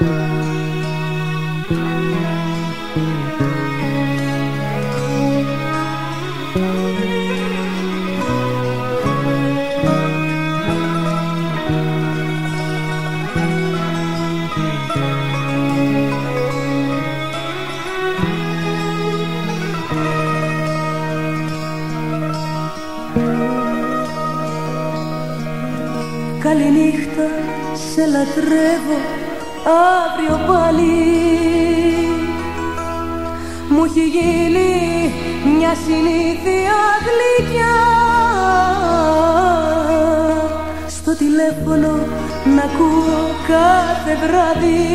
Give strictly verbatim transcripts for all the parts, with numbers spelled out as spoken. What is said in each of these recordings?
Καληνύχτα, σε λατρεύω αύριο πάλι. Μου έχει γίνει μια συνήθεια γλυκιά στο τηλέφωνο να ακούω κάθε βράδυ.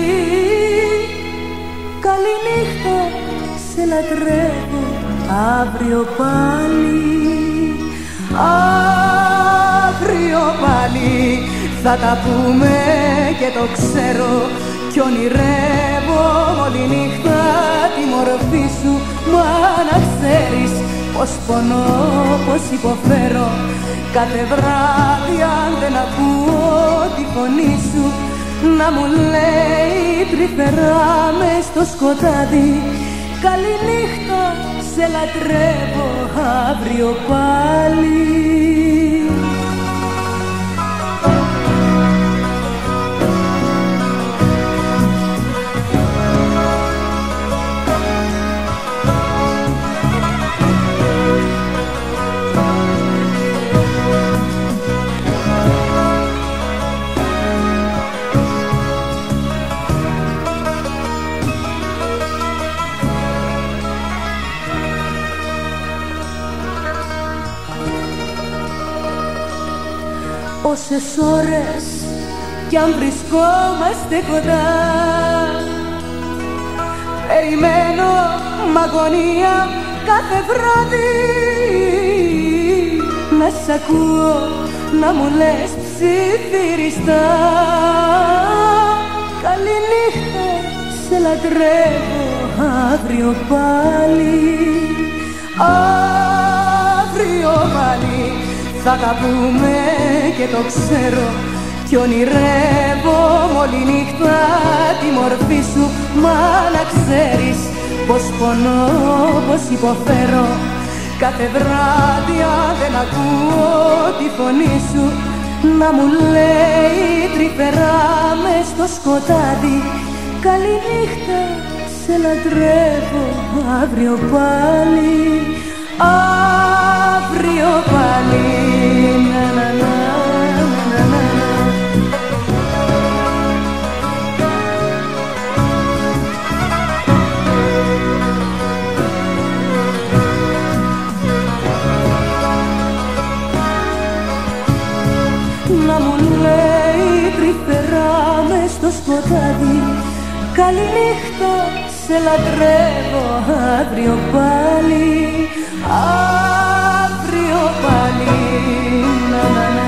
Καληνύχτα, σε λατρεύω αύριο πάλι. Αύριο πάλι θα τα πούμε και το ξέρω κι ονειρεύω όλη νύχτα τη μορφή σου. Μα να ξέρεις πως πονώ, πως υποφέρω κάθε βράδυ αν δεν ακούω τη φωνή σου να μου λέει τρυφερά μες στο σκοτάδι. Καληνύχτα, σε λατρεύω αύριο πάλι. Όσες ώρες κι αν βρισκόμαστε κοντά, περιμένω μ' αγωνία κάθε βράδυ να σ' ακούω να μου λες ψιθυριστά. Καληνύχτα, σε λατρεύω αύριο πάλι. Αύριο πάλι θα τα πούμε και το ξέρω κι ονειρεύω όλη νύχτα τη μορφή σου. Μα να ξέρεις πως πονώ, πως υποφέρω κάθε βράδυ αν δεν ακούω τη φωνή σου να μου λέει τρυφερά μες στο σκοτάδι. Καληνύχτα, σε λατρεύω αύριο πάλι. Αύριο πάλι, να, να, να, να, να, να. Να μου λέει τρυφερά μες στο σκοτάδι. Καληνύχτα, σε λατρεύω αύριο πάλι. Αύριο πάλι, να, να, να.